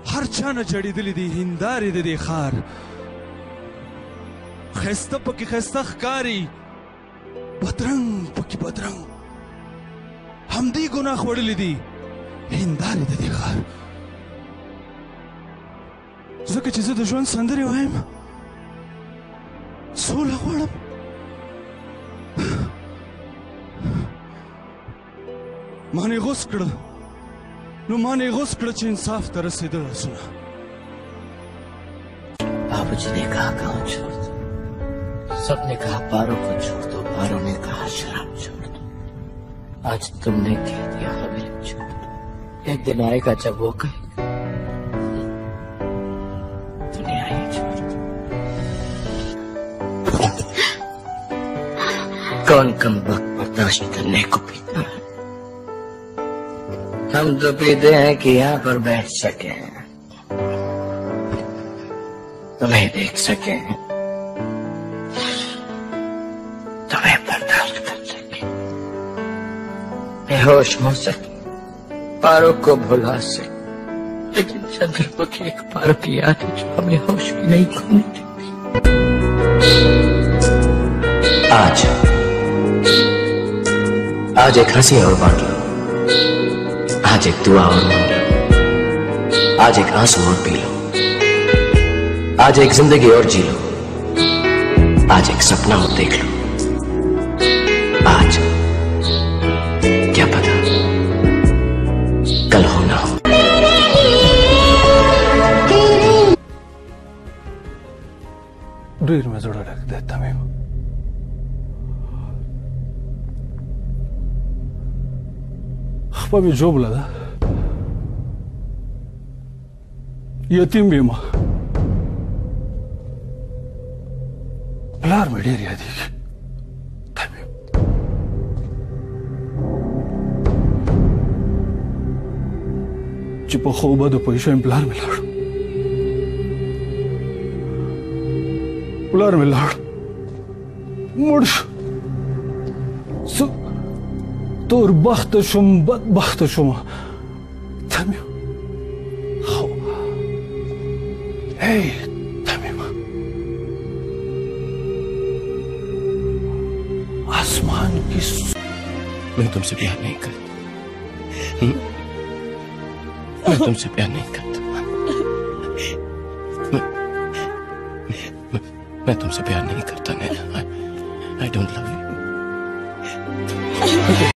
هر چا نه جړېدلې دي هندارې د دې ښار ښایسته پکې ښایسته ښکاري بدرنګ پکې بدرنګ همدې ګناه خوړلې دي هندارې د دې ښار ځکه چې زه د ژوند سندرې وایم سوله غواړم مانې غوس کړه نو مانې غوس کړه چې انصاف ته رسېدل آسونه बाबूजी ने कहा गाँव छोड़ दो, सबने कहा पारो को छोड़ दो, पारो ने कहा शराब छोड़ दो। आज तुमने कह दिया हमें छोड़ दो। एक दिन आएगा जब वो कहेगा दुनिया ही छोड़ दो। कौन कम वक्त बर्दाश्त करने को पीता है? हम तो पीते हैं कि यहाँ पर बैठ सके, तुम्हें देख सके, तुम्हें बर्दाश्त कर सके, बेहोश हो सके, पारो को भुला सके, लेकिन चंद्रमुखी एक पारो की याद है जो हमें होश भी नहीं खोने देती। आज एक हंसी और बांट लो, आज एक दुआ और मांग लो, आज एक आंसू और पी लो, आज एक जिंदगी और जी लो, आज एक सपना और देख लो। आज क्या पता कल हो ना हो। ډېر مې زړه ډک دی تمیم خپه مې جوبله ده یتیم یم پلار مې ډېر یادېږي تمیم چې په ښو بدو پیسو یم پلار مې لاړ پلار مې لاړ مړ شو زه توربخته شوم بدبخته شوم تمیم خو هی تمیم आसमान की मैं तुमसे प्यार नहीं करता, मैं तुमसे प्यार नहीं करता, मैं तुमसे प्यार नहीं करता नैना। I don't love you.